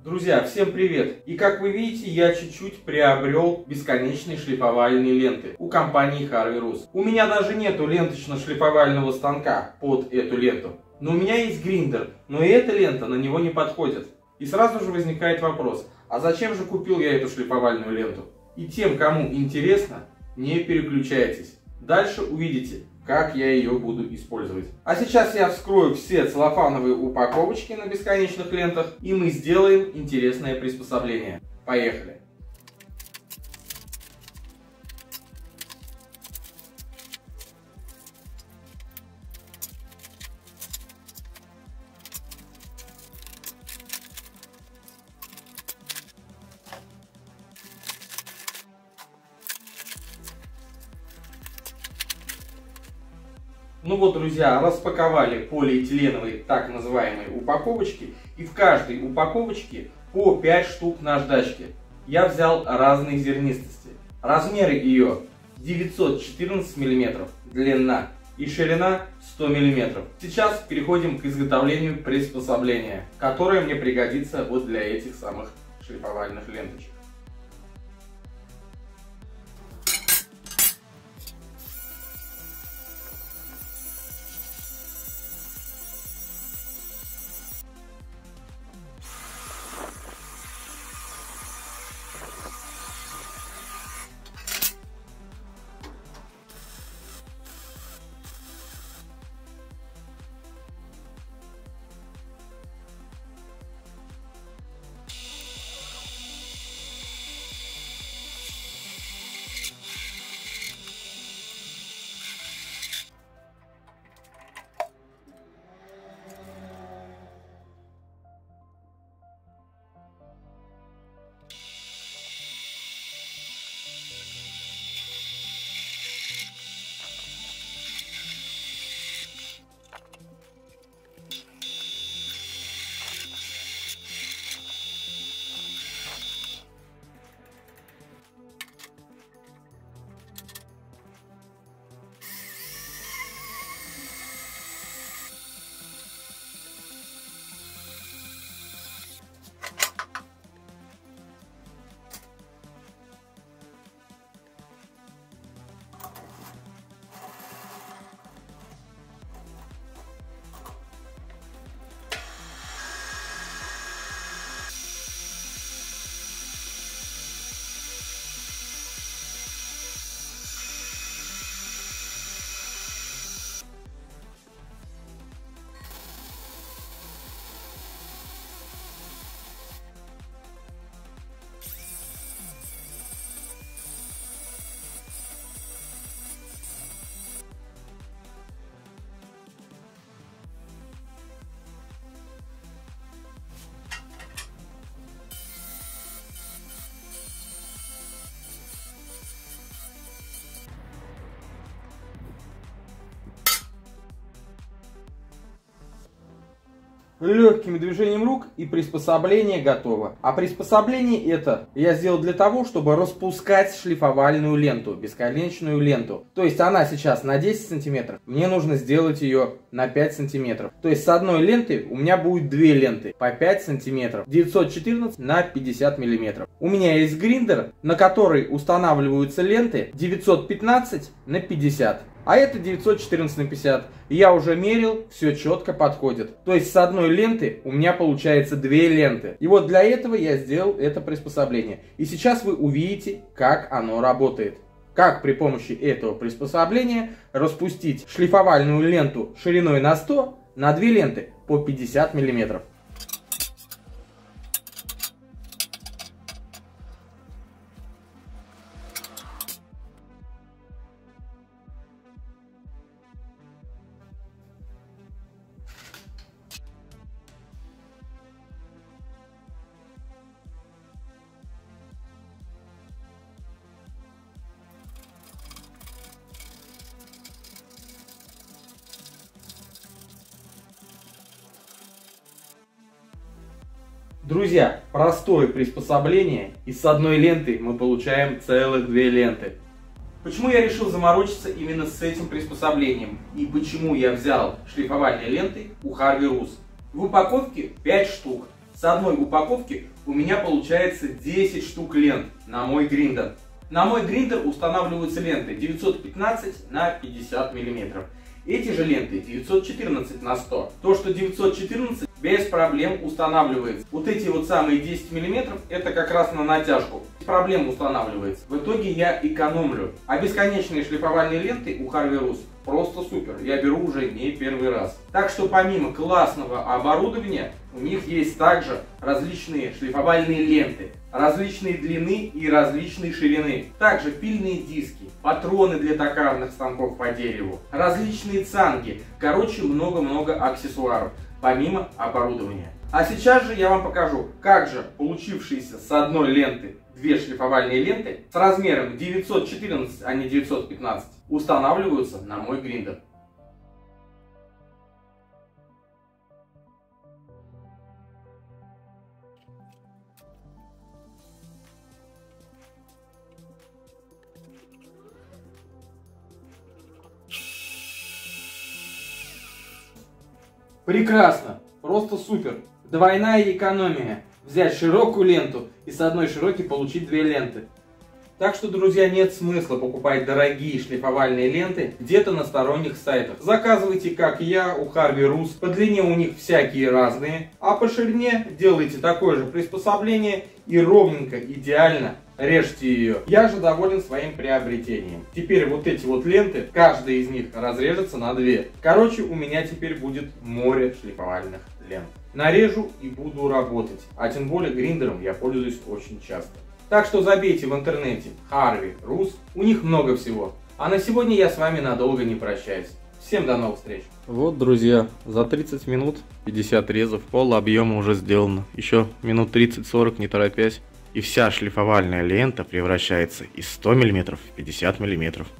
Друзья, всем привет! И как вы видите, я чуть-чуть приобрел бесконечные шлифовальные ленты у компании Harvey Roos. У меня даже нету ленточно-шлифовального станка под эту ленту. Но у меня есть гриндер, но и эта лента на него не подходит. И сразу же возникает вопрос, а зачем же купил я эту шлифовальную ленту? И тем, кому интересно, не переключайтесь. Дальше увидите, как я ее буду использовать. А сейчас я вскрою все целлофановые упаковочки на бесконечных лентах, и мы сделаем интересное приспособление. Поехали! Ну вот, друзья, распаковали полиэтиленовые так называемые упаковочки. И в каждой упаковочке по 5 штук наждачки. Я взял разной зернистости. Размеры ее 914 мм длина и ширина 100 мм. Сейчас переходим к изготовлению приспособления, которое мне пригодится вот для этих самых шлифовальных ленточек. Легким движением рук и приспособление готово. А приспособление это я сделал для того, чтобы распускать шлифовальную ленту, бесконечную ленту. То есть она сейчас на 10 сантиметров, мне нужно сделать ее на 5 сантиметров. То есть с одной ленты у меня будет 2 ленты по 5 сантиметров, 914 на 50 миллиметров. У меня есть гриндер, на который устанавливаются ленты 915 на 50. А это 914 на 50. Я уже мерил, все четко подходит. То есть с одной ленты у меня получается 2 ленты. И вот для этого я сделал это приспособление. И сейчас вы увидите, как оно работает. Как при помощи этого приспособления распустить шлифовальную ленту шириной на 100 на 2 ленты по 50 миллиметров. Друзья, простое приспособление, и с одной ленты мы получаем целых 2 ленты. Почему я решил заморочиться именно с этим приспособлением? И почему я взял шлифовальные ленты у Harvey Roos? В упаковке 5 штук. С одной упаковки у меня получается 10 штук лент на мой гриндер. На мой гриндер устанавливаются ленты 915 на 50 мм. Эти же ленты 914 на 100. То, что 914 без проблем устанавливается. Вот эти вот самые 10 мм это как раз на натяжку. Без проблем устанавливается. В итоге я экономлю. А бесконечные шлифовальные ленты у Harvey Russ просто супер. Я беру уже не первый раз. Так что помимо классного оборудования, у них есть также различные шлифовальные ленты. Различные длины и различные ширины. Также пильные диски, патроны для токарных станков по дереву, различные цанги. Короче, много-много аксессуаров, помимо оборудования. А сейчас же я вам покажу, как же получившиеся с одной ленты две шлифовальные ленты с размером 914, а не 915 устанавливаются на мой гриндер. Прекрасно, просто супер. Двойная экономия. Взять широкую ленту и с одной широкой получить две ленты. Так что, друзья, нет смысла покупать дорогие шлифовальные ленты где-то на сторонних сайтах. Заказывайте, как я, у Harvey Russ. По длине у них всякие разные, а по ширине делайте такое же приспособление и ровненько, идеально режьте ее. Я же доволен своим приобретением. Теперь вот эти вот ленты, каждая из них разрежется на две. Короче, у меня теперь будет море шлифовальных лент. Нарежу и буду работать. А тем более гриндером я пользуюсь очень часто. Так что забейте в интернете Harvey Russ, у них много всего. А на сегодня я с вами надолго не прощаюсь. Всем до новых встреч. Вот, друзья, за 30 минут 50 резов, пол объема уже сделано. Еще минут 30-40, не торопясь. И вся шлифовальная лента превращается из 100 мм в 50 мм.